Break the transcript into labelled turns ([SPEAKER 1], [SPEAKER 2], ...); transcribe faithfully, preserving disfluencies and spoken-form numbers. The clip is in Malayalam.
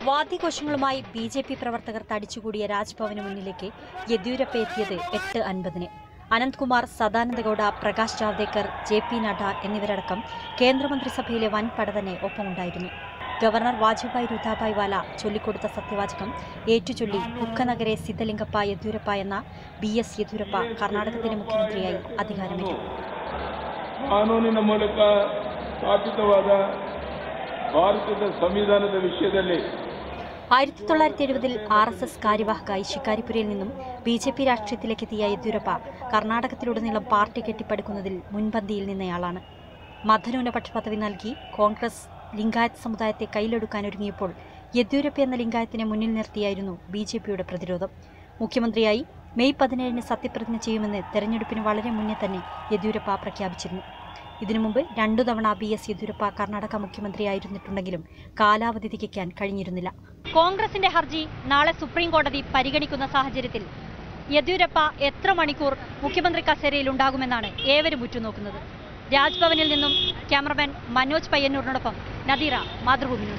[SPEAKER 1] വാദ്യഘോഷങ്ങളുമായി ബി ജെ പി പ്രവർത്തകർ തടിച്ചുകൂടിയ രാജ്ഭവന് മുന്നിലേക്ക് യെദ്യൂരപ്പ എത്തിയത് എട്ട് അൻപതിന്. അനന്ത്കുമാർ, സദാനന്ദഗൌഡ, പ്രകാശ് ജാവ്ദേക്കർ, ജെ പി നഡ്ഡ എന്നിവരടക്കം കേന്ദ്രമന്ത്രിസഭയിലെ വൻപട തന്നെ ഒപ്പമുണ്ടായിരുന്നു. ഗവർണർ വാജുഭായ് രുധാഭായ് വാല ചൊല്ലിക്കൊടുത്ത സത്യവാചകം ഏറ്റുചൊല്ലി ഉക്കനഗരെ സിദ്ധലിംഗപ്പ യെദ്യൂരപ്പ എന്ന ബി എസ് യെദ്യൂരപ്പ കർണാടകത്തിലെ മുഖ്യമന്ത്രിയായി അധികാരമേറ്റു.
[SPEAKER 2] ಕಾನೂನಿನ ಮೂಲಕ ಸ್ಥಾಪಿತವಾದ ಭಾರತದ ಸಂವಿಧಾನದ ವಿಷಯದಲ್ಲಿ
[SPEAKER 1] ആയിരത്തി തൊള്ളായിരത്തി എഴുപതിൽ ആർ എസ് എസ് കാര്യവാഹകായി ശിക്കാരിപുരയിൽ നിന്നും ബി ജെ പി രാഷ്ട്രീയത്തിലേക്കെത്തിയ യെദ്യൂരപ്പ കർണാടകത്തിലുടനീളം പാർട്ടി കെട്ടിപ്പടുക്കുന്നതിൽ മുൻപന്തിയിൽ നിന്നയാളാണ്. മതന്യൂനപക്ഷ പദവി നൽകി കോൺഗ്രസ് ലിംഗായത്ത് സമുദായത്തെ കയ്യിലെടുക്കാനൊരുങ്ങിയപ്പോൾ യെദ്യൂരപ്പ എന്ന ലിംഗായത്തിനെ മുന്നിൽ നിർത്തിയായിരുന്നു ബി ജെ പിയുടെ പ്രതിരോധം. മുഖ്യമന്ത്രിയായി മെയ് പതിനേഴിന് സത്യപ്രതിജ്ഞ ചെയ്യുമെന്ന് തെരഞ്ഞെടുപ്പിന് വളരെ മുന്നേ തന്നെ യെദ്യൂരപ്പ പ്രഖ്യാപിച്ചിരുന്നു. ഇതിനു മുമ്പ് രണ്ടു തവണ ബി എസ് യെദ്യൂരപ്പ കർണാടക മുഖ്യമന്ത്രിയായിരുന്നിട്ടുണ്ടെങ്കിലും കാലാവധി തികയ്ക്കാൻ കഴിഞ്ഞിരുന്നില്ല. കോൺഗ്രസിന്റെ ഹർജി നാളെ സുപ്രീം കോടതി പരിഗണിക്കുന്ന സാഹചര്യത്തിൽ യെദ്യൂരപ്പ എത്ര മണിക്കൂർ മുഖ്യമന്ത്രി കസേരയിൽ ഉണ്ടാകുമെന്നാണ് ഏവരും ഉറ്റുനോക്കുന്നത്. രാജ്ഭവനിൽ നിന്നും ക്യാമറമാൻ മനോജ് പയ്യന്നൂരിനോടൊപ്പം നദീറ, മാതൃഭൂമി.